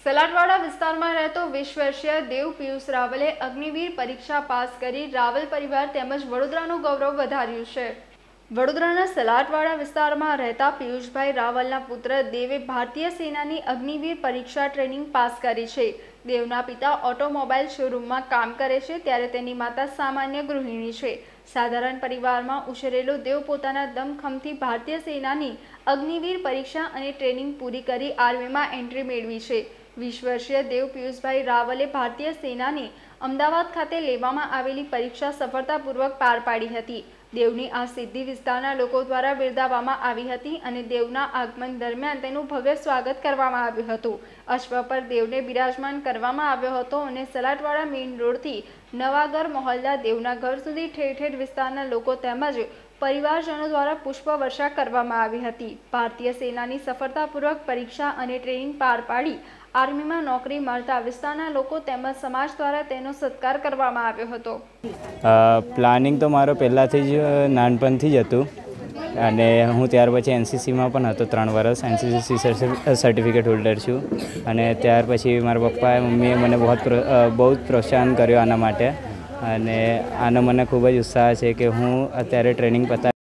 સલાટવાડા વિસ્તારમાં રહેતો 20 વર્ષીય દેવ પિયુષ રાવલે અગ્નિવીર પરીક્ષા પાસ કરી રાવલ પરિવાર તેમજ વડોદરાનું ગૌરવ વધાર્યું છે। વડોદરાના સલાટવાડા વિસ્તારમાં રહેતા પિયુષભાઈ રાવલના પુત્ર દેવે ભારતીય સેનાની અગ્નિવીર પરીક્ષા ટ્રેનિંગ પાસ કરી છે। દેવના પિતા ઓટોમોબાઈલ શોરૂમમાં કામ કરે છે ત્યારે તેની માતા સામાન્ય ગૃહિણી છે। સાધારણ પરિવારમાં ઉછરેલો દેવ પોતાના દમખમથી ભારતીય સેનાની અગ્નિવીર પરીક્ષા અને ટ્રેનિંગ પૂરી કરી આર્મીમાં એન્ટ્રી મેળવી છે। 20 વર્ષીય દેવ પિયુષભાઈ રાવલે ભારતીય સેનાની અમદાવાદ ખાતે લેવામાં આવેલી પરીક્ષા સફળતાપૂર્વક પાર પાડી હતી। દેવની આ સિદ્ધિ વિસ્તારના લોકો દ્વારા બિરદાવવામાં આવી હતી અને દેવના આગમન દરમિયાન તેનું ભવ્ય સ્વાગત કરવામાં આવ્યું હતું। અશ્વ પર દેવને બિરાજમાન કરવામાં આવ્યો હતો અને સલાટવાડા મેઇન રોડથી નવાગર મોહલ્લા દેવના ઘર સુધી ઠેર ઠેર વિસ્તારના લોકો તેમજ પરિવારજનો દ્વારા પુષ્પવર્ષા કરવામાં આવી હતી। ભારતીય સેનાની સફળતાપૂર્વક પરીક્ષા અને ટ્રેનિંગ પાર પાડી આર્મીમાં નોકરી મળતા વિસ્તારના લોકો તેમજ સમાજ દ્વારા તેનો સત્કાર કરવામાં આવ્યો હતો। પ્લાનિંગ તો મારો પહેલાંથી જ નાનપણથી જ હતું અને હું ત્યાર પછી એનસીસીમાં પણ હતો 3 વર્ષ। એનસીસી સર્ટિફિકેટ હોલ્ડર છું અને ત્યાર પછી મારા પપ્પાએ મમ્મીએ મને બહુ જ પ્રોત્સાહન કર્યો આના માટે અને આનો મને ખૂબ જ ઉત્સાહ છે કે હું અત્યારે ટ્રેનિંગ